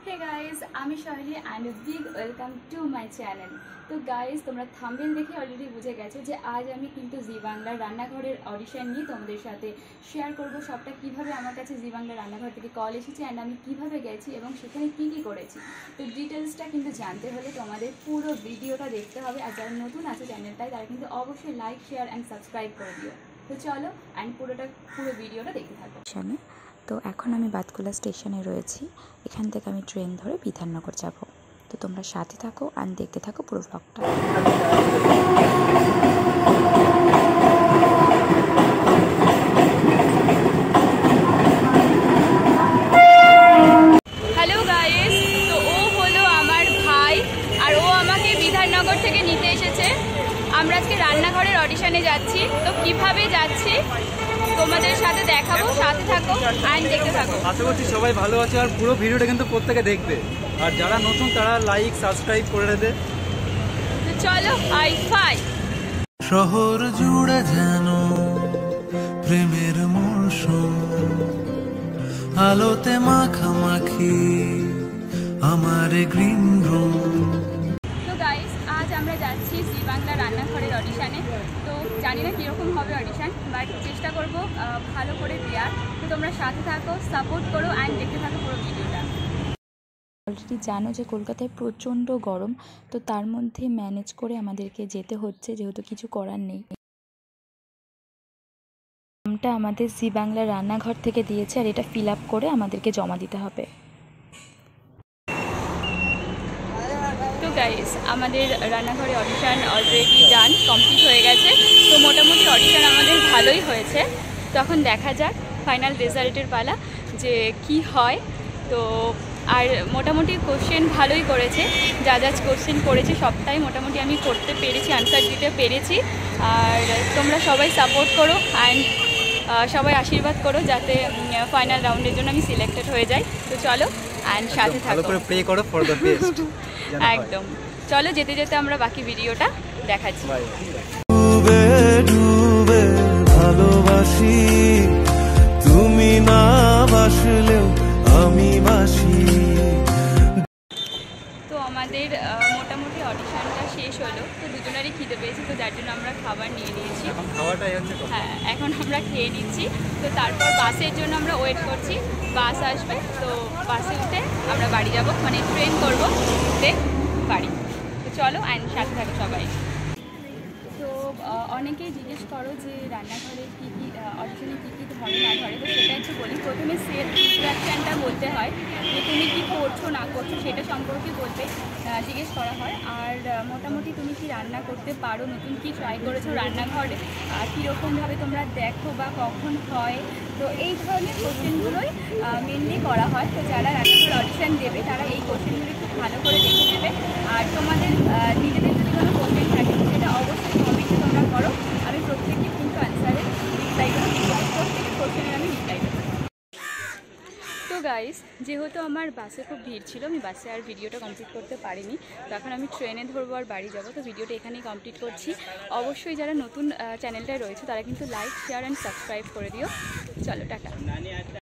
Hey guys, আমি শৈলী and a big welcome to my channel. তো গাইজ তোমরা থাম্বনেল দেখে অলরেডি বুঝে গেছো যে আজ আমি কিন্তু জি বাংলার রান্নাঘরের অডিশন নিয়ে তোমাদের সাথে শেয়ার করব সবটা কিভাবে আমার কাছে জি বাংলার রান্নাঘর থেকে কল এসেছে অ্যান্ড আমি কিভাবে গেছি এবং সেখানে কী কী করেছি। তো ডিটেলসটা কিন্তু জানতে হলে তোমাদের পুরো ভিডিওটা দেখতে হবে, আর যারা নতুন আছে চ্যানেলটায় তারা কিন্তু অবশ্যই লাইক শেয়ার অ্যান্ড সাবস্ক্রাইব করে দিও। তো চলো অ্যান্ড পুরো ভিডিওটা দেখতে থাকো। তো এখন আমি বাতকুলা স্টেশনে রয়েছি, এখান থেকে আমি ট্রেন ধরে বিধাননগর যাব। তো তোমরা সাথে থাকো আর দেখতে থাকো পুরো ব্লগটা। হ্যালো গাইস, তো ও হলো আমার ভাই আর ও আমাকে বিধাননগর থেকে নিতে এসেছে। আমরা আজকে রান্নাঘরের অডিশনে যাচ্ছি। তো কিভাবে যাচ্ছি তোমাদের সাথে দেখাবো, সাথে থাকো আর দেখতে থাকো। আশা করছি সবাই ভালো আছে আর পুরো ভিডিওটা কিন্তু প্রত্যেকে দেখবে, আর যারা নতুন তারা লাইক সাবস্ক্রাইব করে দেবে। তো চলো হাই ফাই। শহর জুড়ে যেন প্রেমের মৌসুম, আলোতে মাখামাখি আমার গ্রিন রুম। তো গাইস, আজ আমরা যাচ্ছি জি বাংলা রান্নাঘরের অডিশনে। তো জানি না কীরকম হবে অডিশন, বাট চেষ্টা করবো ভালো করে দেওয়ার। তো তোমরা সাথে থাকো, সাপোর্ট করো অ্যান্ড দেখতে থাকো পুরো ভিডিওটা। অলরেডি জানো যে কলকাতায় প্রচণ্ড গরম, তো তার মধ্যে ম্যানেজ করে আমাদেরকে যেতে হচ্ছে, যেহেতু কিছু করার নেই। নামটা আমাদের জি বাংলা রান্নাঘর থেকে দিয়েছে আর এটা ফিল আপ করে আমাদেরকে জমা দিতে হবে। তো গাইস, আমাদের রান্নাঘরে অডিশন অলরেডি ডান, কমপ্লিট হয়ে গেছে। তো মোটামুটি অডিশন আমাদের ভালোই হয়েছে। তখন দেখা যাক ফাইনাল রেজাল্টের পালা যে কি হয়। তো আর মোটামুটি কোশ্চেন ভালোই করেছে, যা যা কোশ্চেন করেছে সবটাই মোটামুটি আমি করতে পেরেছি, আনসার দিতে পেরেছি। আর তোমরা সবাই সাপোর্ট করো অ্যান্ড সবাই আশীর্বাদ করো যাতে ফাইনাল রাউন্ডের জন্য আমি সিলেক্টেড হয়ে যাই। তো চলো অ্যান্ড সাথে থাকো, ভালো করে প্রে করো ফর দ্য বেস্ট। একদম। চলো যেতে যেতে আমরা বাকি ভিডিওটা দেখাচ্ছি। ডুবে ডুবে ভালোবাসি, তুমি না বাসলেও আমি বাসি। তো আমাদের মোটামুটি অডিশনটা শেষ হলো। তো দুজনেরই খিদে পেয়েছি, তো যার জন্য আমরা খাবার নিয়ে নিয়েছি। এখন খাওয়াটাই হচ্ছে তো। হ্যাঁ, এখন আমরা খেয়ে নিচ্ছি। তো তারপর বাসের জন্য আমরা ওয়েট করছি, বাস আসবে। তো বাসে উঠে আমরা বাড়ি যাব, মানে ট্রেন করবো, উঠে বাড়ি। তো চলো অ্যান্ড সাথে থাকো সবাই। তো অনেকেই জিজ্ঞেস করো যে রান্নাঘরে কী কী অডিশনে কী কী ধরে না ধরে। তো সেটা একটু বলি। প্রথমে সেলফ ইন্ট্রোডাকশানটা বলতে হয় যে তুমি কী করছো না করছো সেটা সম্পর্কে বলতে জিজ্ঞেস করা হয়। আর মোটামুটি তুমি কি রান্না করতে পারো, নতুন কি ট্রাই করেছো রান্নাঘরে, কীরকমভাবে তোমরা দেখো বা কখন হয়। তো এই ধরনের কোশ্চেনগুলোই মেনলি করা হয়। তো যারা রান্নাঘর অডিশন দেবে তারা এই কোশ্চেনগুলি খুব ভালো করে দেখে নেবে। আর তোমাদের নিজেদের যদি কোনো কোশ্চেন থাকে সেটা অবশ্যই কমেন্টে তোমরা করো। আমি প্রত্যেকের কিন্তু অ্যান্সারে রিপ্লাই করো, প্রত্যেকের কোশ্চেনের আমি রিপ্লাই দেবো। তো গাইস, যেহেতু আমার বাসে খুব ভিড় ছিল, আমি বাসে আর ভিডিওটা কমপ্লিট করতে পারিনি। তো এখন আমি ট্রেনে ধরবো আর বাড়ি যাবো। তো ভিডিওটা এখানেই কমপ্লিট করছি। অবশ্যই যারা নতুন চ্যানেলটায় রয়েছে তারা কিন্তু লাইক শেয়ার অ্যান্ড সাবস্ক্রাইব করে দিও। চলো টাটা।